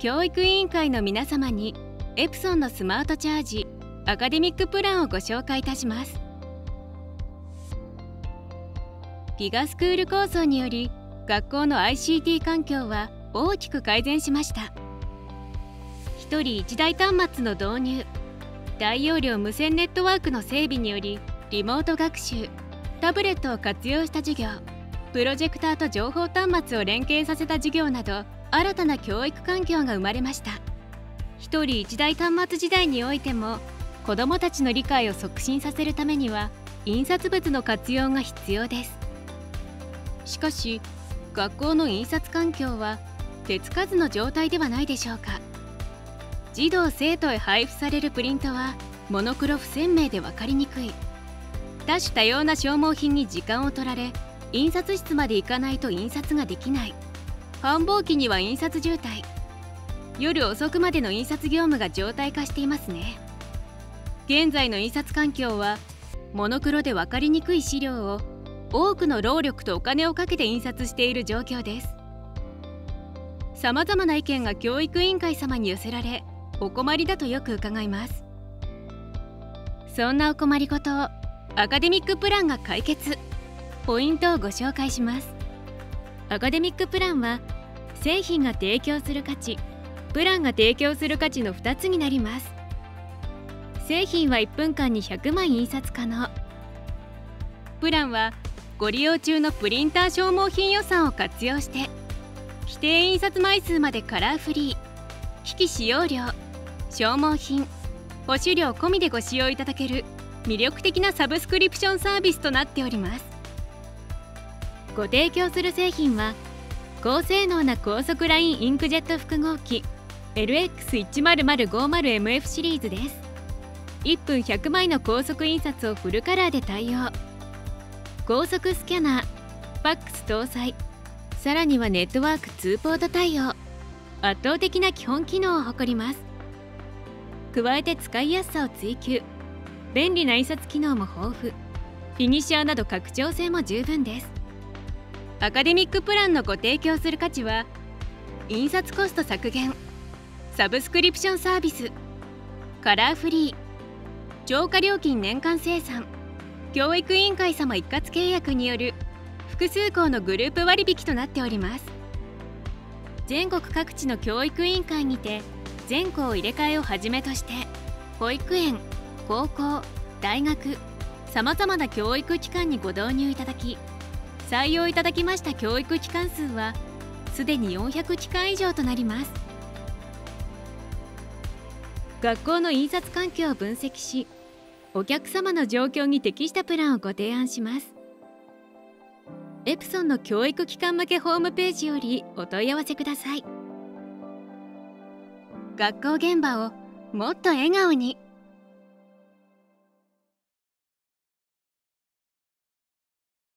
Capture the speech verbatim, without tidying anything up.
教育委員会の皆様にエプソンのスマートチャージアカデミックプランをご紹介いたします。ギガスクール構想により学校の アイシーティー 環境は大きく改善しました。ひとりいちだい端末の導入、大容量無線ネットワークの整備によりリモート学習、タブレットを活用した授業、プロジェクターと情報端末を連携させた授業など新たな教育環境が生まれました。ひとりいちだい端末時代においても子どもたちの理解を促進させるためには印刷物の活用が必要です。しかし学校の印刷環境は手つかずの状態ではないでしょうか。児童生徒へ配布されるプリントはモノクロ不鮮明で分かりにくい。多種多様な消耗品に時間を取られ、印刷室まで行かないと印刷ができない。繁忙期には印刷渋滞、夜遅くまでの印刷業務が常態化していますね。現在の印刷環境はモノクロで分かりにくい資料を多くの労力とお金をかけて印刷している状況です。さまざまな意見が教育委員会様に寄せられ、お困りだとよく伺います。そんなお困りごとをアカデミックプランが解決。ポイントをご紹介します。アカデミックプランは製品が提供する価値、プランが提供する価値のふたつになります。製品はいっぷんかんにひゃくまい印刷可能。プランはご利用中のプリンター消耗品予算を活用して規定印刷枚数までカラーフリー、機器使用料、消耗品、保守料込みでご使用いただける魅力的なサブスクリプションサービスとなっております。ご提供する製品は高性能な高速ラインインクジェット複合機 エルエックスいちまるまるごじゅうエムエフ シリーズです。いっぷんひゃくまいの高速印刷をフルカラーで対応。高速スキャナー、ファックス搭載、さらにはネットワークツーポート対応。圧倒的な基本機能を誇ります。加えて使いやすさを追求、便利な印刷機能も豊富、フィニッシャーなど拡張性も十分です。アカデミックプランのご提供する価値は印刷コスト削減、サブスクリプションサービス、カラーフリー、超過料金年間生産、教育委員会様一括契約による複数校のグループ割引となっております。全国各地の教育委員会にて全校入れ替えをはじめとして保育園、高校、大学、さまざまな教育機関にご導入いただき、採用いただきました教育機関数はすでによんひゃく機関以上となります。学校の印刷環境を分析し、お客様の状況に適したプランをご提案します。エプソンの教育機関向けホームページよりお問い合わせください。学校現場をもっと笑顔に。